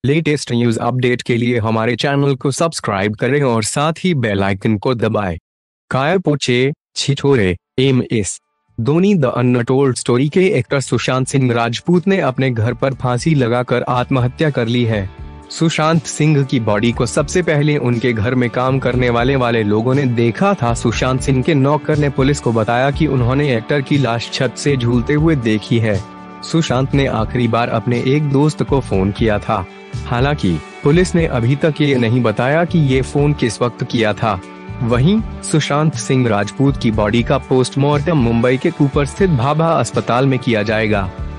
Latest news update के लिए हमारे चैनल को सब्सक्राइब करें और साथ ही बेल आइकन को दबाएं। Kai Po Che MS Dhoni the untold story के एक्टर सुशांत सिंह राजपूत ने अपने घर पर फांसी लगाकर आत्महत्या कर ली है। सुशांत सिंह की बॉडी को सबसे पहले उनके घर में काम करने वाले लोगों ने देखा था। सुशांत सिंह के नौकर ने पुलिस को बताया कि उन्होंने एक्टर की लाश छत से झूलते हुए देखी है। सुशांत ने आखिरी बार अपने एक दोस्त को फोन किया था। हालांकि पुलिस ने अभी तक ये नहीं बताया कि ये फोन किस वक्त किया था। वहीं सुशांत सिंह राजपूत की बॉडी का पोस्टमार्टम मुंबई के कूपर स्थित भाभा अस्पताल में किया जाएगा।